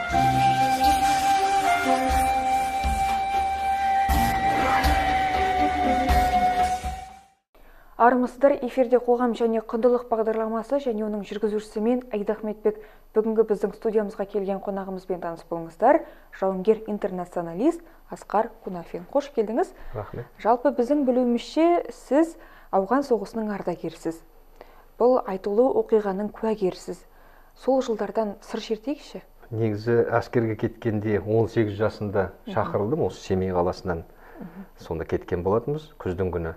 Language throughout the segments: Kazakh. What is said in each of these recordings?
Армысыздар, эфирде қоғам және құндылық бағдарламасы және оның жүргізушісі мен Аида Ахметбек. Бүгінгі біздің студиямызға келген қонағымызбен таныс болыңыздар. Жауынгер интернационалист Асқар Кунафин. Қош келдіңіз. Рахмет. Жалпы біздің білуімізше сіз ауған соғысының ардагерісіз. Бұл айтулы оқиғаның куәгерісіз. Сол жылдардан сыр шертейікші? Негізі әскерге кеткенде 18 жасында шақырылдым, осы Семей қаласынан. Сонда кеткен болатынбыз күздің күні.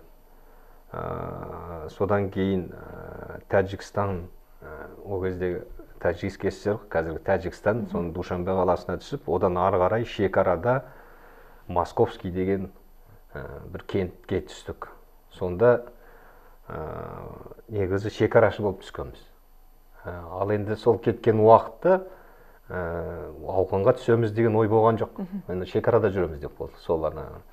Содан кейін Тәжікстан, о кездегі Тәжікстан СССР, қазіргі Тәжікстан, соның Душанбе қаласына түсіп, одан ары қарай шекарада Московский деген бір кентке түстік. Сонда негізі шекарашы болып түскенбіз. Ал енді сол кеткен уақытта ауғанға түсеміз деген ой болған жоқ. Енді шекарада жүреміз деп болды. Сол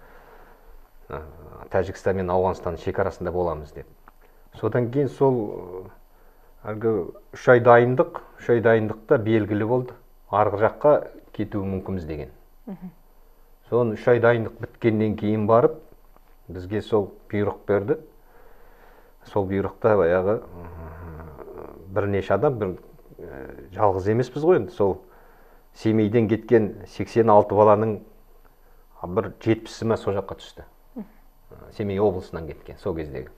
Тәжікстан мен Ауғанстан шекарасында боламыз деп. Содан кейін сол әлгі 3 ай дайындық, 3 ай дайындықта белгілі болды. Арғы жаққа кетуі мүмкінбіз деген. Соны 3 ай дайындық біткеннен кейін барып, бізге сол бұйрық берді. Сол бұйрықта баяғы бірнеше адам, жалғыз емеспіз ғой енді. Сол Семейден кеткен 86 баланың бір 70-і сол жаққа түсті. Семей облысынан кеткен, сол кездегі.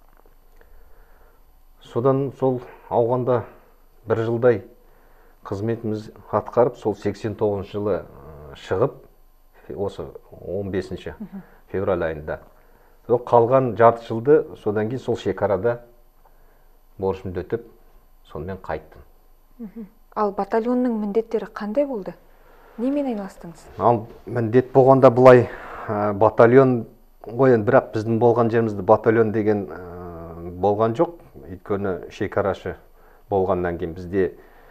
Содан сол ауғанда бір жылдай қызметіміз атқарып, сол 89 жылы шығып, осы 15 февраль айында. Қалған жарты жылды содан кейін сол шекарада борышымды өтіп, сонымен қайттым. Ал батальонның міндеттері қандай болды? Немен айналыстыңыз? Ал міндет болғанда бұлай батальон ғой, бірақ біздің болған жерімізде батальон деген болған жоқ. Өйткені шекарашы болғаннан кейін бізде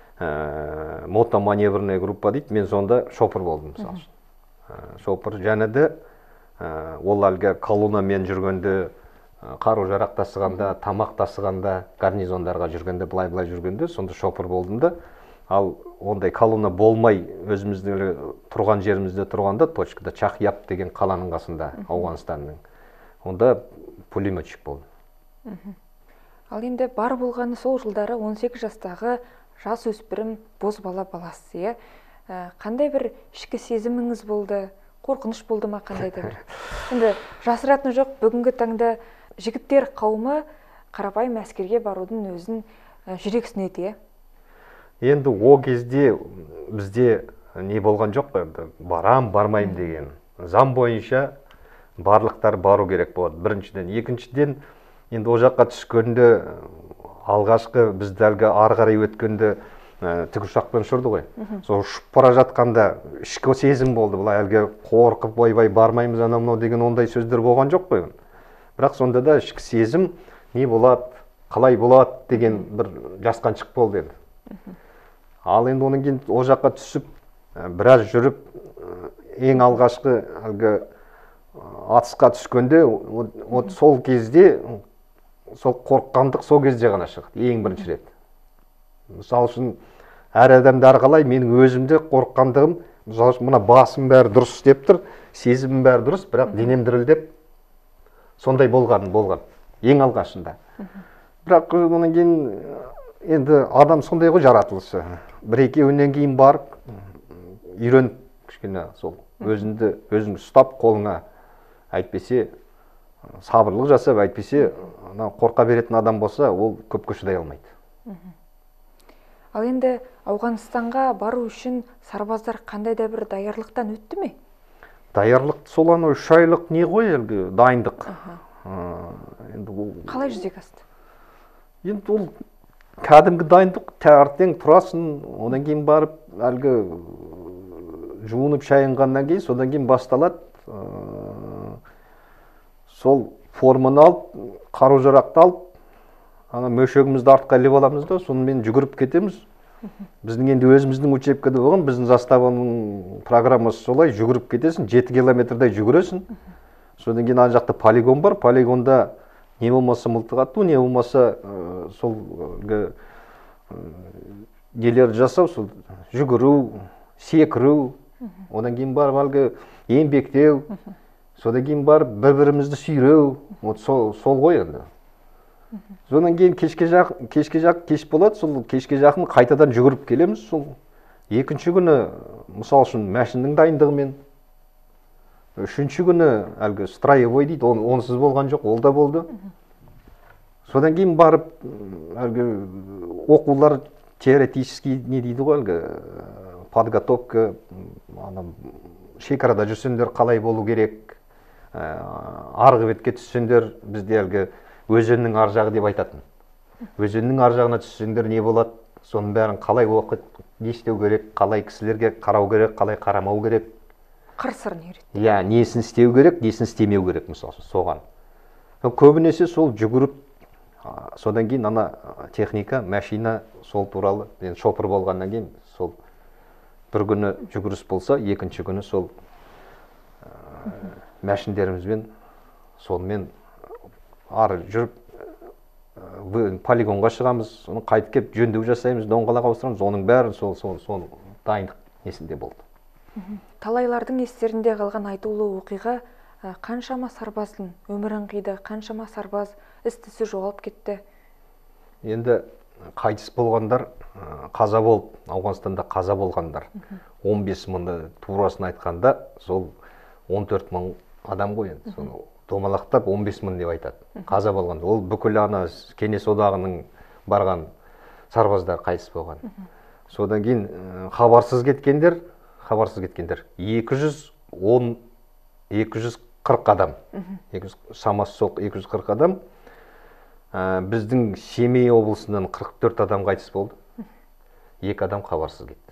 мотоманеврная группа дейді. Мен сонда шопыр болдым, мысалы үшін. Шопыр және де ол әлгі колоннамен жүргенде, қару-жарақ тасығанда, тамақ тасығанда, гарнизондарға жүргенде, былай-былай жүргенде, сонда шопыр болдым да. Ал ондай колонна болмай, өзіміздің тұрған жерімізде тұрғанда, точкада Чахяб деген қаланың қасында, Ауғанстанның. Онда пулеметчик болдым. Ал енді бар болғаны сол жылдары 18 жастағы жас өспірім бозбала баласы. Қандай бір ішкі сезіміңіз болды? Қорқыныш болды ма қандай да бір? Енді жасыратын жоқ, бүгінгі таңда жігіттер қауымы қарапайым әскерге барудың өзін жүрексінеді. Енді о кезде бізде не болған жоқ, барам, бармайым деген. Заң бойынша барлықтар бару керек болады. Біріншіден, екіншіден, енді о жаққа түскенде алғашқы бізді әлгі ары қарай өткенде тікұшақпен ұшырды ғой. Сол ұшып бара жатқанда ішкі сезім болды. Бұлай әлгі қорқып ойбай бармаймыз анау деген ондай сөздер болған жоқ қой. Бірақ сонда да ішкі сезім не болады, қалай болады деген бір жасқаншылық болды енді. Ал енді оның кейін о жаққа түсіп, біраз жүріп, ең алғашқы әлгі атысқа түскенде, сол кезде, сол қорыққандық сол кезде ғана шығады, ең бірінші рет. Мысалы үшін, әр адамды арқалай, менің өзімде қорыққандығым, мысалы үшін, мына басым бәрі дұрыс істеп тұр, сезімім бәрі дұрыс, бірақ денем дірілдеп, сондай болған, ең алғашында. Бірақ оның кейін, енді адам сондай ғой жаратылысы. Бір-екеуінен кейін барып, үйреніп кішкене сол өзіңді ұстап қолыңа, әйтпесе сабырлық жасап, әйтпесе қорқа беретін адам болса, ол көпке шыдай алмайды. Ал енді Ауғанстанға бару үшін сарбаздар қандай да бір даярлықтан өтті ме? Даярлық сол анау 3 айлық не ғой, әлгі дайындық. Қалай жүзеге асты? Енді ол кәдімгі дайындық, таңертең тұрасың, одан кейін барып, әлгі жуынып шайынғаннан кейін, содан кейін басталады. Сол форманы алып, қару-жарақты алып, мөшегімізді артқа іліп аламыз да, сонымен жүгіріп кетеміз. Біздің енді өзіміздің учебкада болған, біздің заставаның программасы солай, жүгіріп кетесің, 7 километрдай жүгіресің. Содан кейін ана жақта полигон бар, полигонда не болмаса мылтық ату, не болмаса сол нелерді жасау, жүгіру, секіру, одан кейін барып әлгі еңбектеу, содан кейін барып бір-бірімізді сүйреу, вот сол ғой енді. Содан кейін кеш болады, сол кешке жақын қайтадан жүгіріп келеміз, сол екінші күні, мысал үшін, мәшіннің дайындығымен, үшінші күні әлгі строевой дейді, онсыз болған жоқ, ол да болды. Содан кейін барып, әлгі оқулар теоретический не дейді ғой, әлгі подготовка, шекарада жүрсеңдер қалай болу керек, арғы бетке түссеңдер, бізде әлгі өзеннің ар жағы деп айтатын. Өзеннің ар жағына түссеңдер не болады, соның бәрін қалай оқып, не істеу керек, қалай кісілерге қарау керек, қалай қарамау керек. Қыр-сырын үйретті. Иә, несін істеу керек, несін істемеу керек, мысалы, соған. Көбінесе сол жүгіріп, содан кейін ана техника, машина сол туралы, шопыр болғаннан кейін, сол бір күні жүгіріс болса, екінші күні сол мәшіндерімізбен, сонымен ары жүріп, полигонға шығамыз, оны қайтып кеп жөндеу жасаймыз, доңғалақ ауыстырамыз, оның бәрі сол дайындық несінде болды. Талайлардың естерінде қалған айтулы оқиға қаншама сарбаздың өмірін қиды, қаншама сарбаз із-түзсіз жоғалып кетті. Енді қайтыс болғандар, қаза болып, Ауғанстанда қаза болғандар 15 мыңды турасын айтқанда, сол 14 мың адам ғой енді. Соны домалақтап 15 мың деп айтады. Қаза болған. Ол бүкіл ана Кеңес одағының барған сарбаздар қайтыс болған. Содан кейін хабарсыз кеткендер 240 адам. Шамасы сол 240 адам. Біздің Семей облысынан 44 адам қайтыс болды. 2 адам хабарсыз кетті.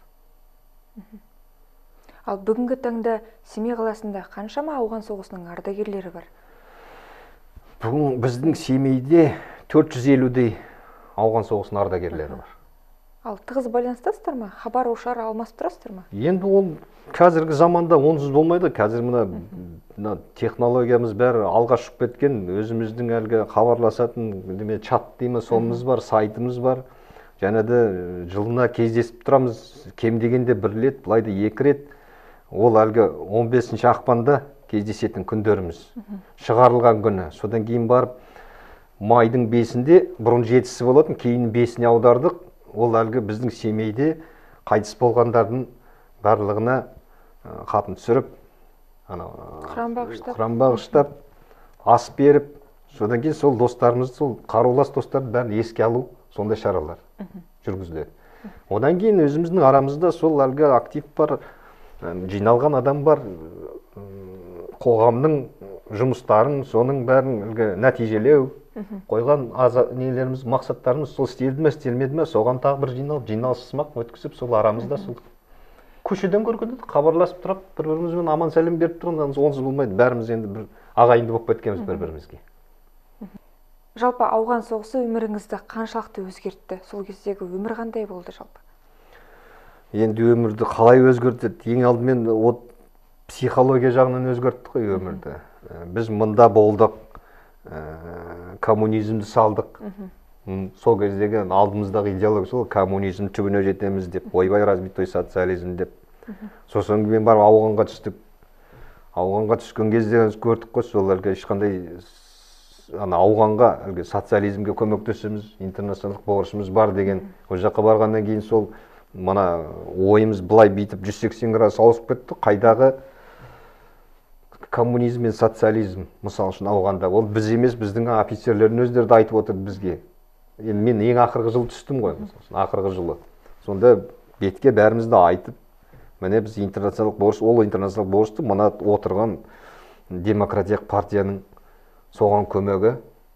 Ал бүгінгі таңда Семей қаласында қаншама ауған соғысының ардагерлері бар? Бүгін біздің Семейде 450-дей ауған соғысының ардагерлері бар. Ал тығыз байланыстасыздар ма? Хабар ошар алмасып тұрасыздар ма? Енді ол қазіргі заманда онсыз болмайды. Қазір мына технологиямыз бәрі алға шығып кеткен. Өзіміздің әлгі хабарласатын чат дейміз, сонымыз бар, сайтымыз бар. Және де жылына кездесіп тұрамыз. Кем дегенде 1 рет, былай да 2 рет. Ол әлгі 15 ақпанда кездесетін күндеріміз. Шығарылған күні. Содан кейін барып майдың 5-інде, бұрын 7-сі болатын, кейін 5-не аудардық. Ол әлгі біздің Семейде қайтыс болғандардың барлығына хатын түсіріп, құран бағыштап, ас беріп, содан кейін сол достарымыз, сол қарулас достарды бәрін еске алу, сондай шаралар жүргізіледі. Одан кейін өзіміздің арамызда сол әлгі актив бар, жиналған адам бар, қоғамның жұмыстарын, соның бәрін нәтижелеу, қойған нелеріміз, мақсаттарымыз сол істелді ме, істелмеді ме, соған тағы бір жиналысымақ өткізіп, сол арамызда сол көшеден көргенде хабарласып тұрып, бір-бірімізбен аман сәлем беріп тұрғанда онсыз болмайды. Бәріміз енді бір ағайынды болып кеткенбіз бір-бірімізге. Жалпы ауған соғысы өміріңізді қаншалықты өзгертті? Сол кездегі өмір қандай болды жалпы? Енді өмірді қалай өзгертті? Ең алдымен психология жағынан өзгертті ғой өмірді. Біз мында болдық, коммунизмді салдық. Сол кездегі алдымыздағы идеология сол коммунизм түбіне жетеміз деп, ойбай развитой социализм деп. Сосын мен барып ауғанға түстік. Ауғанға түскен кезде көрдік қой, сол әлгі ешқандай ауғанға социализмге көмектесеміз, интернационалдық борышымыз бар деген. Ол жаққа барғаннан кейін сол мына ойымыз былай бейтіп 180 градус ауысып кетті. Қайдағы коммунизм мен социализм, мысал үшін ауғанда, ол біз емес, біздің офицерлердің өздері де айтып отыр бізге. Мен ең ақырғы жылы түстім ғой, ақырғы жылы. Сонда бетке бәрімізді айтып, міне біз интернационалдық борыш, ол интернационалдық борышты мына отырған демократиялық партияның соған көмегі,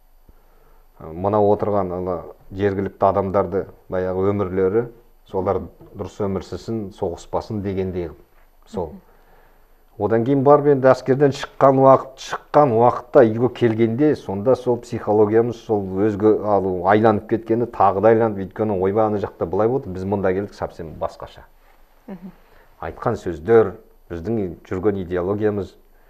мына отырған жергілікті адамдарды баяғы өмірлері, солар дұрыс өмір сүрсін, соғыспасын дегендей сол. Одан кейін барып енді әскерден шыққан уақытта үйге келгенде, сонда сол психологиямыз сол өзге айланып кеткені, тағы да айланып, өйткені ойбай ана жақта былай болды, біз мұнда келдік совсем басқаша. Айтқан сөздер, біздің жүрген идеологиямыз,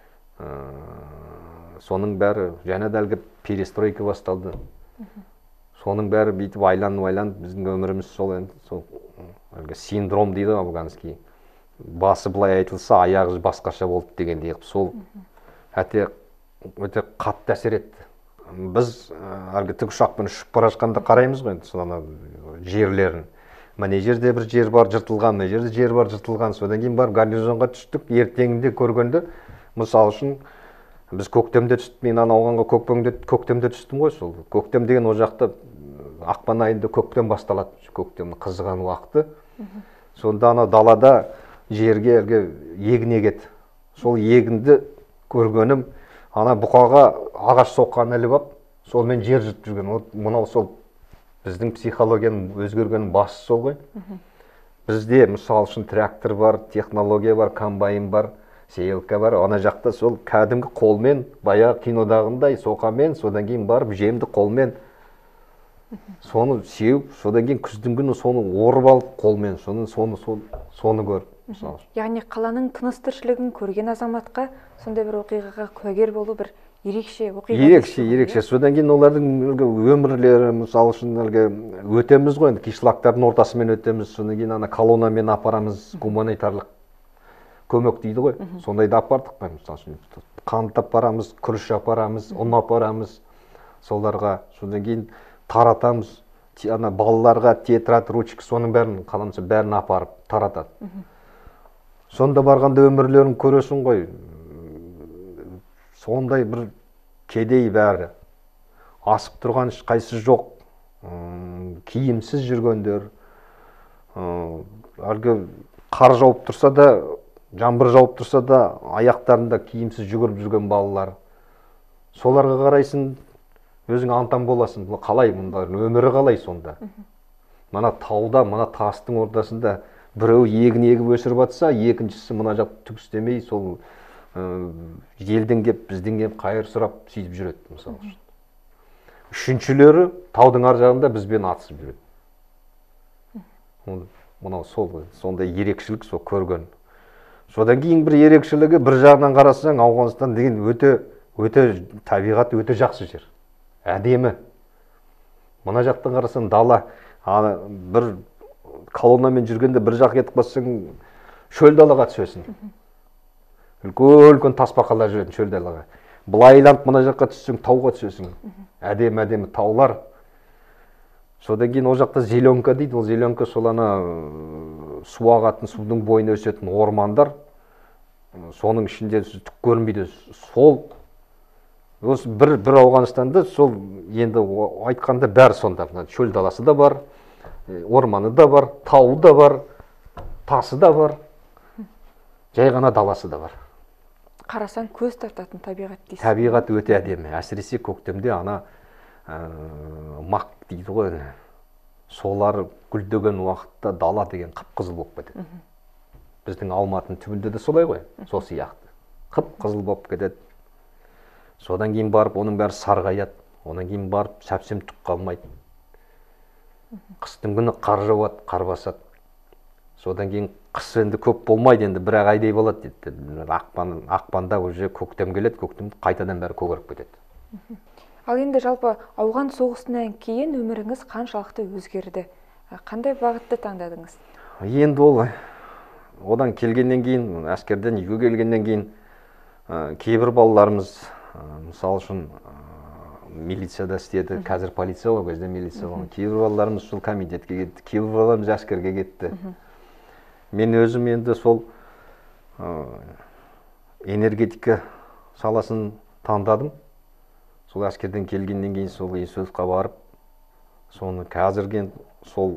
соның бәрі, және де әлгі перестройка басталды. Соның бәрі бүйтіп айланып, біздің өміріміз сол енді, сол синдром дейді афганский. басы былай айтылса аяғы басқаша болды дегендей қылып сол өте қатты әсер етті. Біз әлгі тікұшақпен ұшып бара жатқанда қараймыз ғой енді соны жерлерін. Мына жерде бір жер бар жыртылған, мына жерде жер бар жыртылған. Содан кейін барып гарнизонға түстік. Ертеңінде көргенде, мысалы үшін біз көктемде түстік. Мен ауғанға көктемде түстім ғой сол. Көктем деген ол жақта ақпан айында көктем басталады. Көктемнің қызған уақыты. Сонда далада жерге егін егеді. Сол егінді көргенім бұқаға ағаш соққан іліп алып, солмен жер жыртып жүрген. Мынау сол біздің психологияның өзгергенінің басы сол ғой. Бізде мысалы үшін трактор бар, технология бар, комбайн бар, сеялка бар. Ана жақта сол кәдімгі қолмен, баяғы кинодағындай соқамен, содан кейін барып жемді қолмен соны сеуіп, содан кейін күздің күні соны орып алып қолмен, соны көріп. Яғни қаланың тыныс тіршілігін көрген азаматқа сондай бір оқиғаға куәгер болу бір ерекше оқиға. Ерекше. Содан кейін олардың өмірлері, мысалы үшін өтеміз ғой, кишлактардың ортасымен өтеміз. Содан кейін колоннамен апарамыз, гуманитарлық көмек дейді ғой. Сондайды апардық қой, мысалы үшін қант апарамыз, күріш апарамыз, ұн апарамыз соларға. Содан кейін таратамыз. Балаларға тетрадь, ручка, соның бәрін апарып таратады. Сонда барғанда өмірлерін көресің ғой. Сондай бір кедей бәрі. Асып тұрған ешқайсысы жоқ. Киімсіз жүргендер. Әлгі қар жауып тұрса да, жаңбыр жауып тұрса да, аяқтарында киімсіз жүгіріп жүрген балалар. Соларға қарайсың, өзің антан боласың. Қалай мұндардың өмірі қалай сонда? Мына тауда, мына тастың ортасында біреу егін егіп өсіріп жатса, екіншісі мына жақ түк істемей, сол елден кеп, бізден кеп қайыр сұрап сөйтіп жүреді, мысалы үшін. Үшіншілері таудың ар жағында бізбен атысып жүреді. Мынау сол, сондай ерекшелік сол көрген. Содан кейін бір ерекшелігі, бір жағынан қарасаң, Ауғанстан деген өте табиғат өте жақсы жер. Әдемі. Мына жақтан қарасаң дала, бір колоннамен жүргенде бір жақ кетіп қалсаң, шөл далаға түсесің. Үлкен тасбақалар жүретін шөл далаға. Былай айланып мына жаққа түссең, тауға түсесің. Әдемі таулар. Содан кейін ол жақта зеленка дейді. Ол зеленка сол су ағатын, судың бойына өсетін ормандар. Соның ішінде түк көрінбейді. Сол осы бір Ауғанстанда сол енді айтқанда бәрі сонда. Шөл даласы да бар, орманы да бар, тауы да бар, тасы да бар, жай ғана даласы да бар. Қарасаң көз тартатын табиғат дейсің. Табиғат өте әдемі. Әсіресе көктемде мақ дейді ғой. Солар гүлдеген уақытта дала деген қып-қызыл болып кетеді. Біздің Алматының түбінде де солай ғой, сол сияқты. Қып-қызыл болып кетеді. Содан кейін барып оның бәрі сарғаяды. Одан кейін барып сәпсем түк қалмайды. Қыстың күні қар жауады, қар басады. Содан кейін қыс енді көп болмайды, енді бір айдай болады дейді. Ақпанда уже көктем келеді, көктем қайтадан бәрі көгеріп кетеді. Ал енді жалпы ауған соғысынан кейін өміріңіз қаншалықты өзгерді? Қандай бағытты таңдадыңыз? Енді одан келгеннен кейін, әскерден үйге келгеннен кейін кейбір балаларымыз, мысалы үшін милицияда істеді, қазір полиция ғой, кезде милиция ғой. Кейбір балаларымыз сол комитетке кетті, кейбір балаларымыз әскерге кетті. Мен өзім енді сол энергетика саласын таңдадым. Сол әскерден келгеннен кейін сол институтқа барып, соны қазірген сол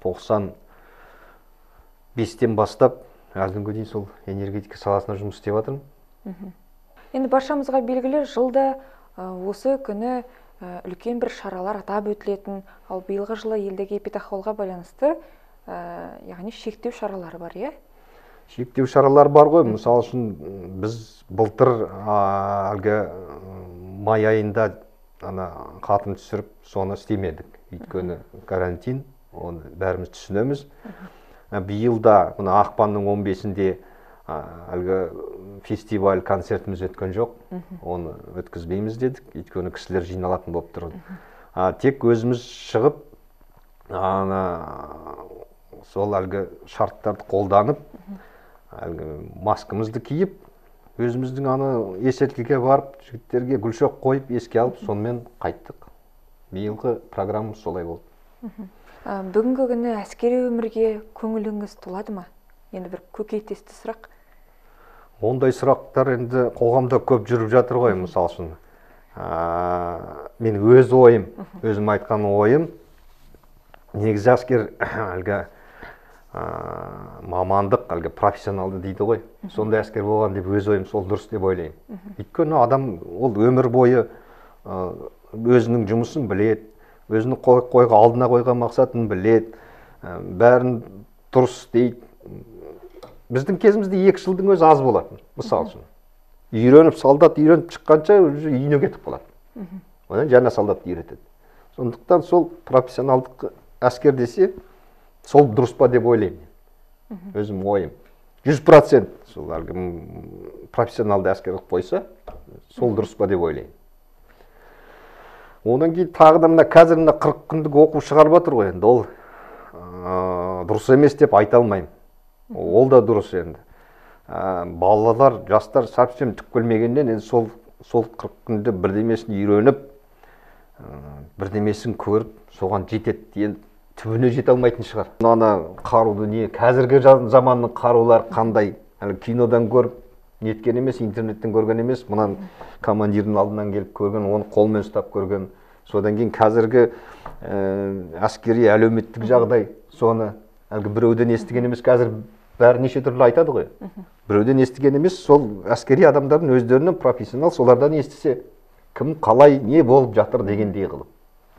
95-тен бастап, әлі күнге дейін сол энергетика саласына жұмыс істеп жатырмын. Енді баршамызға белгілі, жылда осы күні үлкен бір шаралар атап өтілетін, ал биылғы жылы елдегі эпидахуалға байланысты, яғни шектеу шаралары бар, иә? Шектеу шаралар бар ғой. Мысалы үшін біз былтыр әлгі май айында қатын түсіріп, соны істемедік. Өйткені карантин, оны бәріміз түсінеміз. Биылда ақпанның 15-інде әлгі фестиваль концертіміз өткен жоқ, оны өткізбейміз дедік, өйткені кісілер жиналатын болып тұрды. Тек өзіміз шығып, сол әлгі шарттарды қолданып, әлгі маскамызды киіп, өзіміздің аны ескерткіге барып, жігіттерге гүл шоқ қойып, еске алып, сонымен қайттық. Биылғы программамыз солай болды. Бүгінгі күні әскери өмірге көңіліңіз толады ма? Енді бір көкейтесті сұрақ. Ондай сұрақтар енді қоғамда көп жүріп жатыр ғой, мысал үшін. Мен өз ойым, өзім айтқан ойым, негізі әскер әлгі мамандық, әлгі профессионалды дейді ғой. Сондай әскер болған деп өз ойым сол дұрыс деп ойлаймын. Өйткені адам ол өмір бойы өзінің жұмысын біледі, өзінің алдына қойған мақсатын біледі, бәрін дұрыс істейді. Біздің кезімізде 2 жылдың өзі аз болатын, мысал үшін. Солдат үйреніп шыққанша үйіне кетіп қалады. Одан жаңа солдатты үйретеді. Сондықтан сол профессионалдық әскер десе, сол дұрыс па деп ойлаймын. Өзім ойым. 100% сол профессионалды әскер қойса, сол дұрыс па деп ойлаймын. Одан кейін тағы да қазір 40 күндік оқу шығарып жатыр ғой, енді ол дұрыс емес деп айта алмаймын. Ол да дұрыс енді. Балалар, жастар совсем түк білмегеннен енді сол 40 күнде бірдемесін үйреніп, бірдемесін көріп, соған жетеді. Енді түбіне жете алмайтын шығар. Ана қаруды не, қазіргі заманның қарулары қандай? Кинодан көріп, неткен емес, интернеттен көрген емес, мұнан командирдің алдынан келіп көрген, оны қолмен ұстап көрген. Содан кейін қазіргі әскери әлеуметтік жағдай, соны біреуден естіген емес, қазір бәрі неше түрлі айтады ғой. Біреуден естіген емес, сол әскери адамдардың өздерінің профессионал, солардан естісе, кім қалай не болып жатыр дегендей қылып.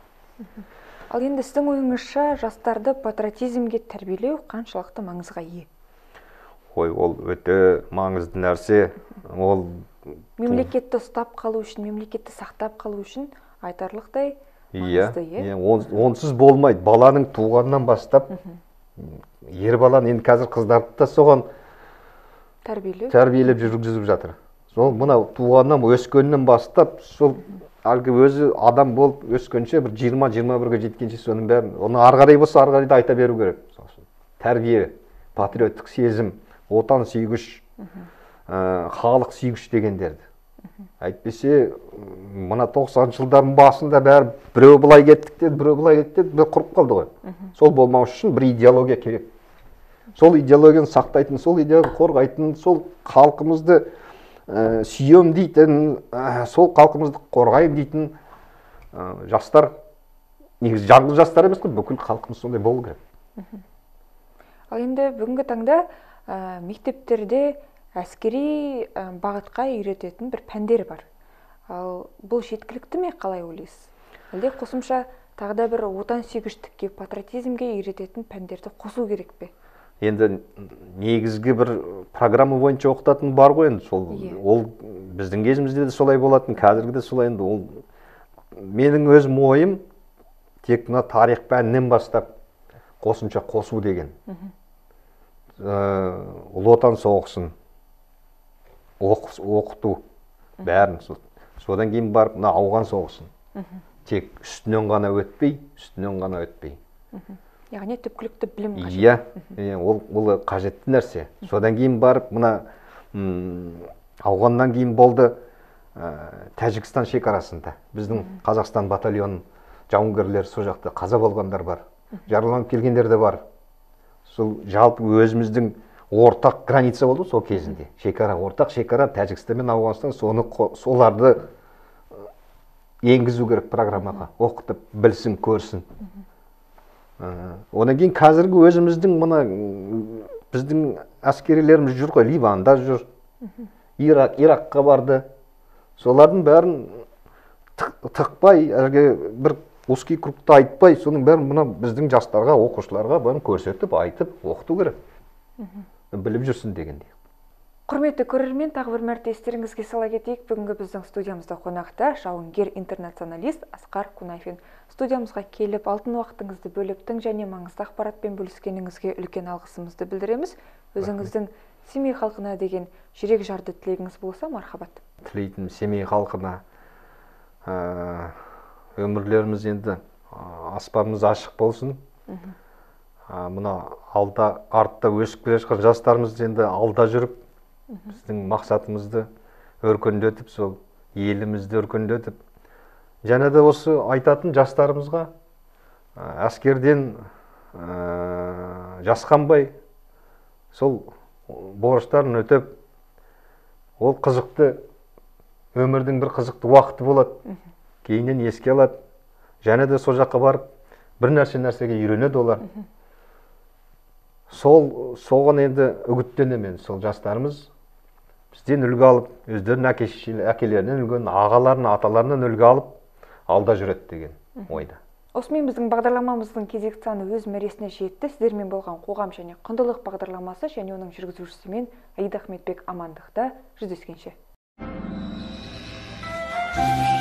Ал енді сіздің ойыңызша жастарды патриотизмге тәрбиелеу қаншалықты маңызға ие? Ой, ол өте маңызды нәрсе. Ол мемлекетті ұстап қалу үшін, мемлекетті сақтап қалу үшін айтарлықтай маңызды, иә? Онсыз болмайды. Баланың туғаннан бастап, ер баланы енді қазір қыздарды да соған тәрбиелеп жүргізіп жатыр. Сол мына туғаннан, өскеннен бастап, сол әлгі өзі адам болып өскенше бір 20-21-ге жеткенше соның бәрін, оны арғарай болса арғарай да айта беру керек. Тәрбие, патриоттық сезім, отан сүйгіш, халық сүйгіш дегендерді. Әйтпесе, мына 90 жылдардың басында бәрі біреу былай кеттік деді, біреу былай кеттік деді, бір құрып қалды ғой. Сол болмау үшін бір идеология керек. Сол идеологияны сақтайтын, сол идеологияны қорғайтын, сол халқымызды сүйем дейтін, сол халқымызды қорғайым дейтін жастар, негізі жалғыз жастар емес қой, бүкіл халқымыз сондай болу керек. Ал енді бүгінгі таңда мектептерде әскери бағытқа үйрететін бір пәндер бар. Ал бұл жеткілікті ме, қалай ойлайсыз? Әлде қосымша тағы да бір отансүйгіштікке, патриотизмге үйрететін пәндерді қосу керек пе? Енді негізгі бір программа бойынша оқытатын бар ғой, енді ол біздің кезімізде де солай болатын, қазіргі де солай. Енді ол менің өзім ойым тек мына тарих пәнінен бастап қосымша қосу деген. Ұлы отан соғысын оқыту бәрін. Содан кейін барып мына ауған соғысын тек үстінен ғана өтпей. Яғни түпкілікті білім қажет. Иә, ол қажетті нәрсе. Содан кейін барып мына ауғаннан кейін болды Тәжікстан шекарасында біздің Қазақстан батальонының жауынгерлері сол жақта қаза болғандар бар, жараланып келгендер де бар. Сол жалпы өзіміздің ортақ граница болды сол кезінде. Ортақ шекара Тәжікстан мен Ауғанстан, соларды енгізу керек программаға, оқытып білсін, көрсін. Одан кейін қазіргі өзіміздің біздің әскерилеріміз жүр ғой, Ливанда жүр, Иракқа барды. Солардың бәрін тықпай, бір узкий кругта айтпай, соның бәрін біздің жастарға, оқушыларға бәрін көрсетіп, айтып, оқыту керек. Біліп жүрсін дегендей. Құрметті көрермен, тағы бір мәрте естеріңізге сала кетейік. Бүгінгі біздің студиямызда қонақта жауынгер интернационалист Асқар Кунафин. Студиямызға келіп, алтын уақытыңызды бөліп, тың және маңызды ақпаратпен бөліскеніңізге үлкен алғысымызды білдіреміз. Өзіңіздің Семей халқына деген жүрек жарды тілегіңіз болса, мархабат. Тілейтін Семей халқына өмірлеріміз енді аспанымыз ашық болсын. мына артта өсіп келе жатқан жастарымыз енді алда жүріп, біздің мақсатымызды өркендетіп, сол елімізді өркендетіп, және де осы айтатын жастарымызға әскерден жасқанбай, сол борыштарын өтеп, ол қызықты өмірдің бір қызықты уақыты болады. Кейіннен еске алады. Және де сол жаққа барып, бір нәрсеге үйренеді олар. Соған енді үгіттенемін. Сол жастарымыз бізден үлгі алып, өздерінің әкелерінен үлгі, ағаларынан, аталарынан үлгі алып, алда жүреді деген ойда. Осымен біздің бағдарламамыздың кезекті саны өз мәресіне жетті. Сіздермен болған қоғам және құндылық бағдарламасы және оның жүргізушісімен Аида Ахметбек амандықта. Жүздескенше.